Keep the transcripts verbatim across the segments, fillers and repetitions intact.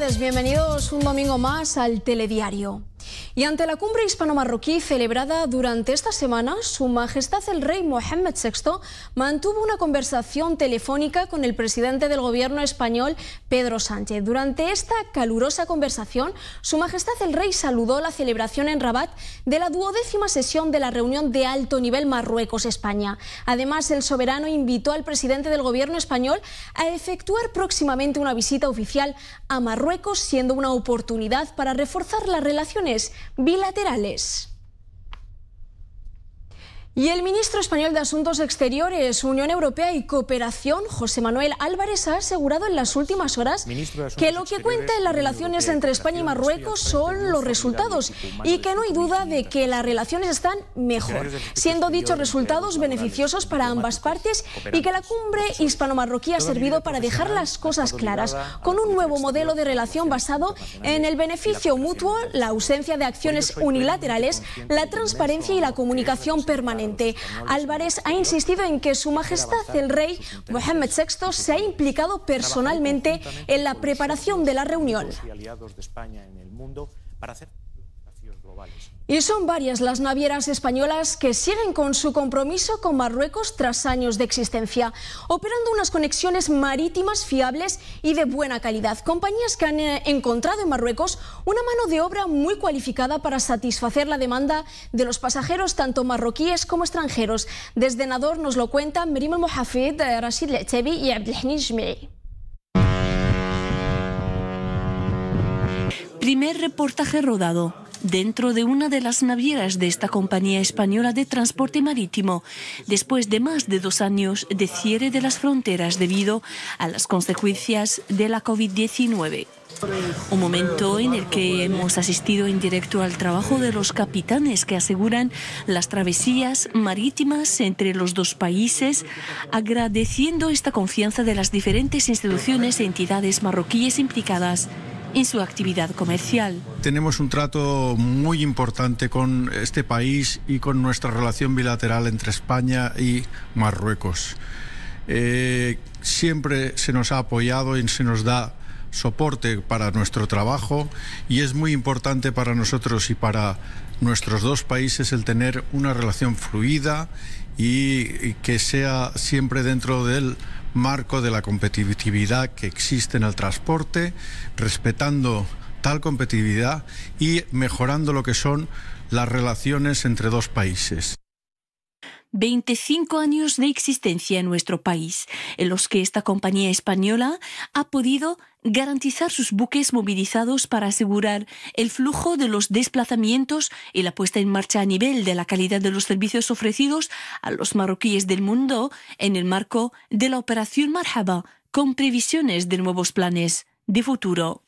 tardes, bienvenidos un domingo más al Telediario. Y ante la cumbre hispano-marroquí celebrada durante esta semana, Su Majestad el Rey Mohammed sexto mantuvo una conversación telefónica con el presidente del gobierno español, Pedro Sánchez. Durante esta calurosa conversación, Su Majestad el Rey saludó la celebración en Rabat de la duodécima sesión de la reunión de alto nivel Marruecos-España. Además, el soberano invitó al presidente del gobierno español a efectuar próximamente una visita oficial a Marruecos, siendo una oportunidad para reforzar las relaciones bilaterales. Y el ministro español de Asuntos Exteriores, Unión Europea y Cooperación, José Manuel Álvarez, ha asegurado en las últimas horas que lo que cuenta en las relaciones entre España y Marruecos son los resultados y que no hay duda de que las relaciones están mejor, siendo dichos resultados beneficiosos para ambas partes y que la cumbre hispano-marroquí ha servido para dejar las cosas claras, con un nuevo modelo de relación basado en el beneficio mutuo, la ausencia de acciones unilaterales, la transparencia y la comunicación permanente. Álvarez ha insistido en que Su Majestad el Rey Mohammed sexto se ha implicado personalmente en la preparación de la reunión. Y son varias las navieras españolas que siguen con su compromiso con Marruecos tras años de existencia, operando unas conexiones marítimas fiables y de buena calidad. Compañías que han eh, encontrado en Marruecos una mano de obra muy cualificada para satisfacer la demanda de los pasajeros, tanto marroquíes como extranjeros. Desde Nador nos lo cuentan Merim El Mohafid, Rashid Letebi y Abdelhanid Jmei. Primer reportaje rodado dentro de una de las navieras de esta compañía española de transporte marítimo, después de más de dos años de cierre de las fronteras debido a las consecuencias de la COVID diecinueve. Un momento en el que hemos asistido en directo al trabajo de los capitanes que aseguran las travesías marítimas entre los dos países, agradeciendo esta confianza de las diferentes instituciones e entidades marroquíes implicadas en su actividad comercial. Tenemos un trato muy importante con este país y con nuestra relación bilateral entre España y Marruecos. Eh, siempre se nos ha apoyado y se nos da soporte para nuestro trabajo y es muy importante para nosotros y para nuestros dos países el tener una relación fluida y, y que sea siempre dentro del marco de la competitividad que existe en el transporte, respetando tal competitividad y mejorando lo que son las relaciones entre dos países. veinticinco años de existencia en nuestro país, en los que esta compañía española ha podido garantizar sus buques movilizados para asegurar el flujo de los desplazamientos y la puesta en marcha a nivel de la calidad de los servicios ofrecidos a los marroquíes del mundo en el marco de la operación Marhaba, con previsiones de nuevos planes de futuro.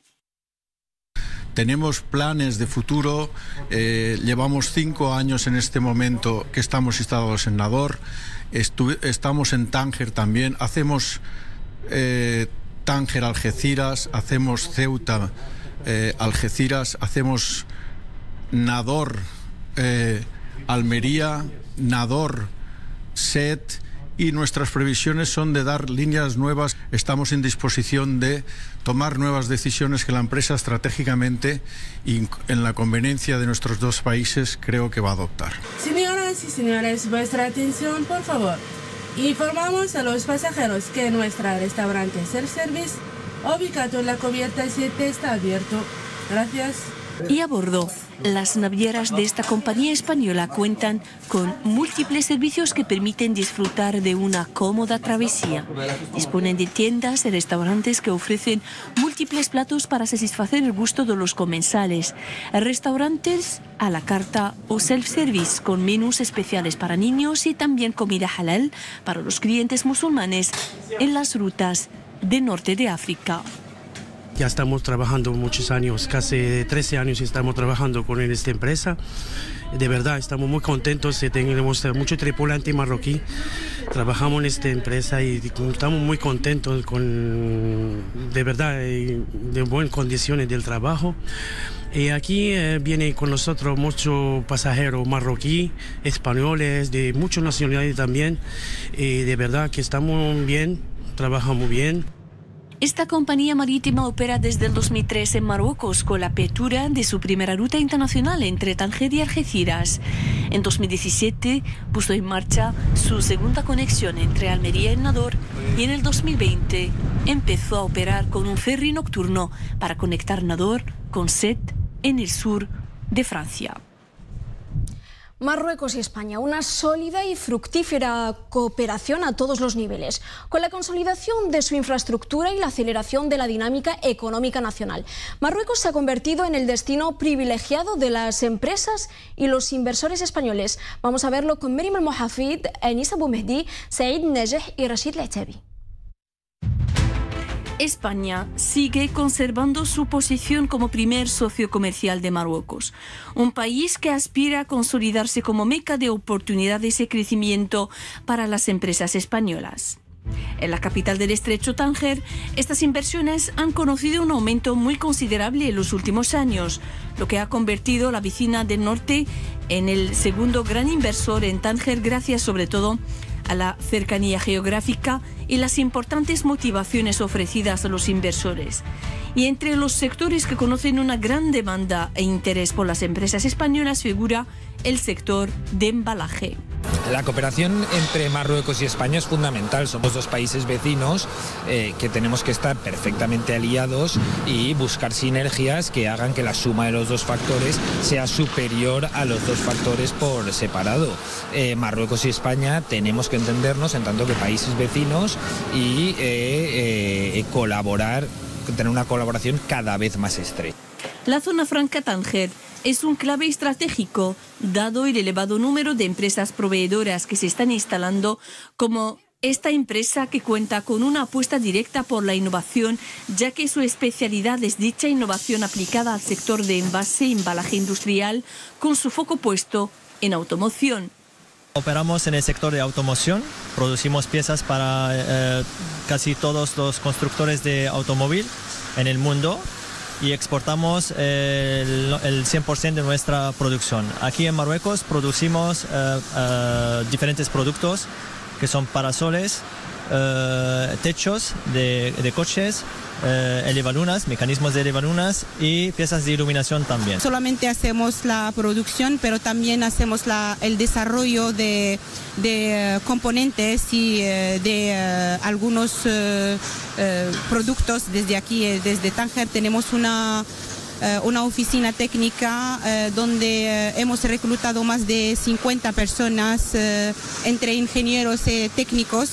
Tenemos planes de futuro, eh, llevamos cinco años en este momento que estamos instalados en Nador, estamos en Tánger también, hacemos eh, Tánger Algeciras, hacemos Ceuta eh, Algeciras, hacemos Nador eh, Almería, Nador Set, y nuestras previsiones son de dar líneas nuevas. Estamos en disposición de tomar nuevas decisiones que la empresa estratégicamente y en la conveniencia de nuestros dos países creo que va a adoptar. Señoras y señores, vuestra atención, por favor. Informamos a los pasajeros que nuestro restaurante Self-Service, ubicado en la cubierta siete, está abierto. Gracias. Y a bordo, las navieras de esta compañía española cuentan con múltiples servicios que permiten disfrutar de una cómoda travesía. Disponen de tiendas y restaurantes que ofrecen múltiples platos para satisfacer el gusto de los comensales. Restaurantes a la carta o self-service con menús especiales para niños y también comida halal para los clientes musulmanes en las rutas del norte de África. Ya estamos trabajando muchos años, casi trece años estamos trabajando con esta empresa. De verdad, estamos muy contentos, tenemos mucho tripulante marroquí. Trabajamos en esta empresa y estamos muy contentos con, de verdad, de buenas condiciones del trabajo. Y aquí eh, viene con nosotros muchos pasajeros marroquí, españoles, de muchas nacionalidades también. Y de verdad que estamos bien, trabajamos bien. Esta compañía marítima opera desde el dos mil tres en Marruecos con la apertura de su primera ruta internacional entre Tánger y Algeciras. En dos mil diecisiete puso en marcha su segunda conexión entre Almería y Nador y en el dos mil veinte empezó a operar con un ferry nocturno para conectar Nador con Sète en el sur de Francia. Marruecos y España, una sólida y fructífera cooperación a todos los niveles, con la consolidación de su infraestructura y la aceleración de la dinámica económica nacional. Marruecos se ha convertido en el destino privilegiado de las empresas y los inversores españoles. Vamos a verlo con Merim El-Mohafid, Anisa Boumehdi, Said Najeh y Rachid Leitabi. España sigue conservando su posición como primer socio comercial de Marruecos, un país que aspira a consolidarse como meca de oportunidades y crecimiento para las empresas españolas. En la capital del estrecho Tánger, estas inversiones han conocido un aumento muy considerable en los últimos años, lo que ha convertido la vecina del norte en el segundo gran inversor en Tánger, gracias sobre todo a la cercanía geográfica y las importantes motivaciones ofrecidas a los inversores. Y entre los sectores que conocen una gran demanda e interés por las empresas españolas figura el sector de embalaje. La cooperación entre Marruecos y España es fundamental. Somos dos países vecinos eh, que tenemos que estar perfectamente aliados y buscar sinergias que hagan que la suma de los dos factores sea superior a los dos factores por separado. Eh, Marruecos y España tenemos que entendernos en tanto que países vecinos y eh, eh, colaborar, tener una colaboración cada vez más estrecha. La zona franca Tánger es un clave estratégico, dado el elevado número de empresas proveedoras que se están instalando, como esta empresa que cuenta con una apuesta directa por la innovación, ya que su especialidad es dicha innovación aplicada al sector de envase y embalaje industrial, con su foco puesto en automoción. Operamos en el sector de automoción, producimos piezas para eh, casi todos los constructores de automóvil en el mundo y exportamos eh, el, el cien por ciento de nuestra producción. Aquí en Marruecos producimos eh, eh, diferentes productos que son parasoles, eh, techos de, de coches, eh, elevalunas, mecanismos de elevalunas y piezas de iluminación también. Solamente hacemos la producción, pero también hacemos la, el desarrollo de, de uh, componentes y uh, de uh, algunos uh, uh, productos. Desde aquí, desde Tánger, tenemos una, uh, una oficina técnica uh, donde uh, hemos reclutado más de cincuenta personas uh, entre ingenieros y técnicos.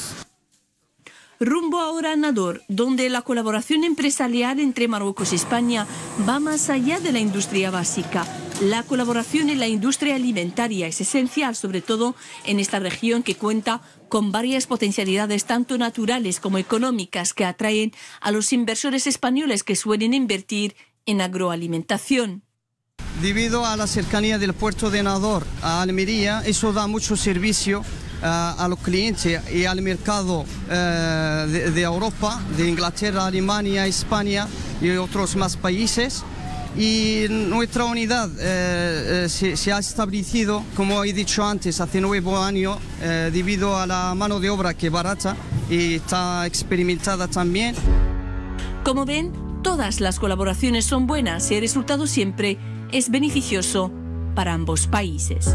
Rumbo ahora a Nador, donde la colaboración empresarial entre Marruecos y España va más allá de la industria básica. La colaboración en la industria alimentaria es esencial, sobre todo en esta región que cuenta con varias potencialidades tanto naturales como económicas que atraen a los inversores españoles que suelen invertir en agroalimentación. Debido a la cercanía del puerto de Nador a Almería, eso da mucho servicio a los clientes y al mercado uh, de, de Europa, de Inglaterra, Alemania, España y otros más países. Y nuestra unidad uh, uh, se, se ha establecido, como he dicho antes, hace nueve años, uh, debido a la mano de obra que es barata y está experimentada también. Como ven, todas las colaboraciones son buenas y el resultado siempre es beneficioso para ambos países.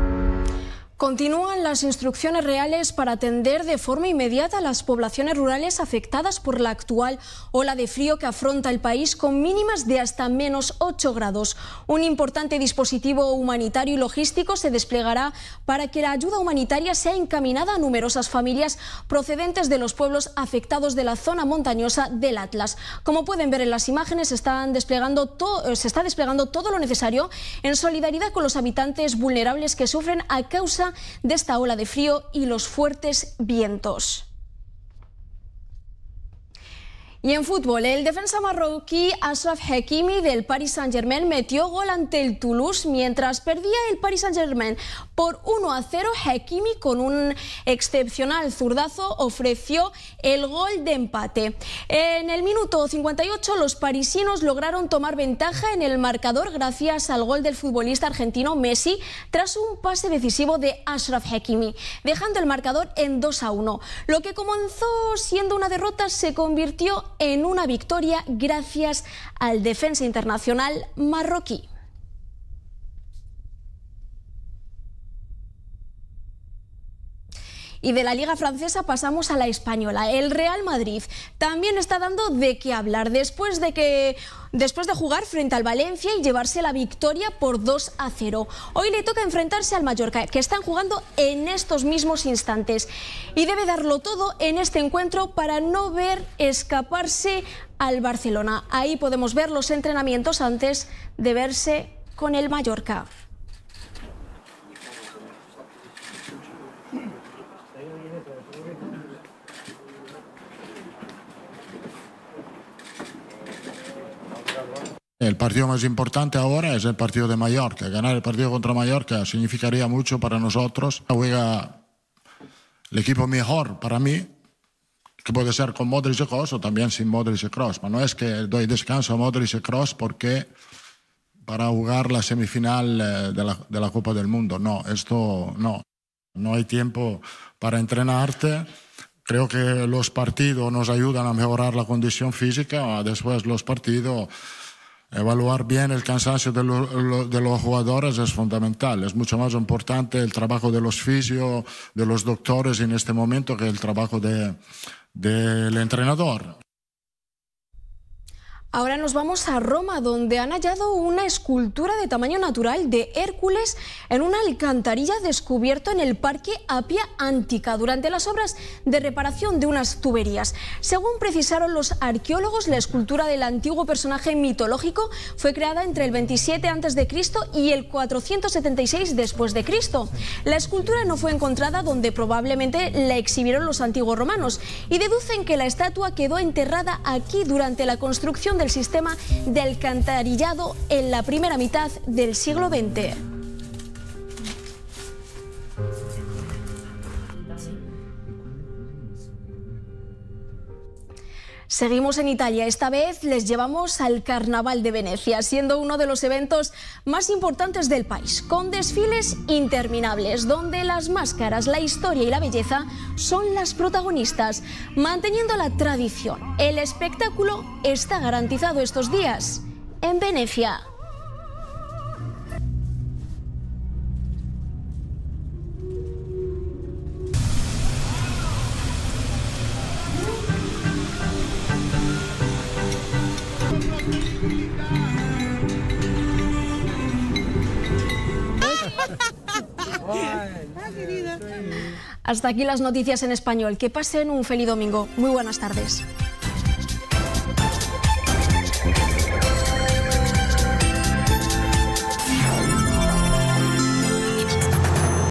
Continúan las instrucciones reales para atender de forma inmediata a las poblaciones rurales afectadas por la actual ola de frío que afronta el país con mínimas de hasta menos ocho grados. Un importante dispositivo humanitario y logístico se desplegará para que la ayuda humanitaria sea encaminada a numerosas familias procedentes de los pueblos afectados de la zona montañosa del Atlas. Como pueden ver en las imágenes, están desplegando to- se está desplegando todo lo necesario en solidaridad con los habitantes vulnerables que sufren a causa de esta ola de frío y los fuertes vientos. Y en fútbol, el defensa marroquí Achraf Hakimi del Paris Saint-Germain metió gol ante el Toulouse mientras perdía el Paris Saint-Germain por uno a cero. Hakimi, con un excepcional zurdazo, ofreció el gol de empate. En el minuto cincuenta y ocho, los parisinos lograron tomar ventaja en el marcador gracias al gol del futbolista argentino Messi tras un pase decisivo de Achraf Hakimi, dejando el marcador en dos a uno. Lo que comenzó siendo una derrota se convirtió en una victoria gracias al defensa internacional marroquí. Y de la Liga Francesa pasamos a la española. El Real Madrid también está dando de qué hablar después de que después de jugar frente al Valencia y llevarse la victoria por dos a cero. Hoy le toca enfrentarse al Mallorca, que están jugando en estos mismos instantes, y debe darlo todo en este encuentro para no ver escaparse al Barcelona. Ahí podemos ver los entrenamientos antes de verse con el Mallorca. El partido más importante ahora es el partido de Mallorca. Ganar el partido contra Mallorca significaría mucho para nosotros. Juega el equipo mejor para mí, que puede ser con Modric y Kroos o también sin Modric y Kroos. Pero no es que doy descanso a Modric y Kroos porque para jugar la semifinal de la, de la Copa del Mundo. No, esto no. No hay tiempo para entrenarte. Creo que los partidos nos ayudan a mejorar la condición física. Después los partidos... Evaluar bien el cansancio de, lo, de los jugadores es fundamental. Es mucho más importante el trabajo de los fisios, de los doctores en este momento que el trabajo de, del entrenador. Ahora nos vamos a Roma, donde han hallado una escultura de tamaño natural de Hércules en una alcantarilla descubierto en el Parque Appia Antica durante las obras de reparación de unas tuberías. Según precisaron los arqueólogos, la escultura del antiguo personaje mitológico fue creada entre el veintisiete antes de Cristo y el cuatrocientos setenta y seis después de Cristo. La escultura no fue encontrada donde probablemente la exhibieron los antiguos romanos y deducen que la estatua quedó enterrada aquí durante la construcción del sistema de alcantarillado en la primera mitad del siglo veinte. Seguimos en Italia, esta vez les llevamos al Carnaval de Venecia, siendo uno de los eventos más importantes del país, con desfiles interminables, donde las máscaras, la historia y la belleza son las protagonistas. Manteniendo la tradición, el espectáculo está garantizado estos días en Venecia. Hasta aquí las noticias en español. Que pasen un feliz domingo. Muy buenas tardes.